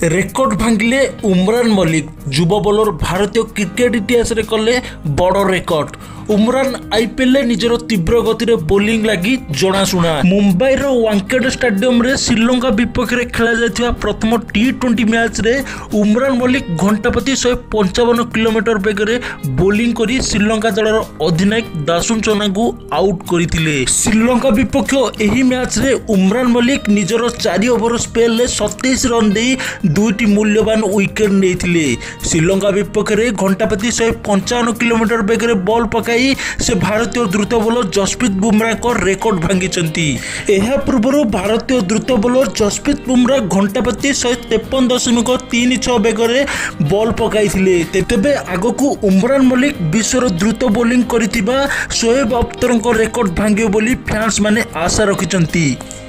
Record भांगिले Umran Malik युवा bowler भारतीय cricket इतिहास रे कले बड़ रेकर्ड। उमरान आईपीएल निजर तीव्र गति रे बोलिंग लगी जनाशुना। मुंबई वांकेड स्टेडियम रे श्रीलंका विपक्ष रे खेला जायथिबा प्रथम T20 मैच रे उमरान मलिक घंटा प्रति 155 किलोमीटर बेग रे बोलिंग करी श्रीलंका दलर अधिनायक दासुन चोना को आउट करथिले। श्रीलंका विपक्ष एही मैच रे उमरान मलिक निजर 4 ओवर स्पेल रे 27 रन दे दुईटी मूल्यवान विकेट नेथिले। श्रीलंका विपक्ष रे घंटा प्रति 155 किलोमीटर बेग रे बॉल पकाई से भारतीय द्रुत बोलर जसप्रीत बुमराह को रेकर्ड भांगिचंती। एहा पूर्व भारतीय द्रुत बोलर जसप्रीत बुमराह घंटा प्रति 153.36 बेग रे बॉल पकाइथिले। तेबे आगकू उमरान मलिक विश्वर द्रुत बोलिंग करिथिबा शोएब अख्तर रेकर्ड भांगियो बोली फैंस माने आशा रखिचंती।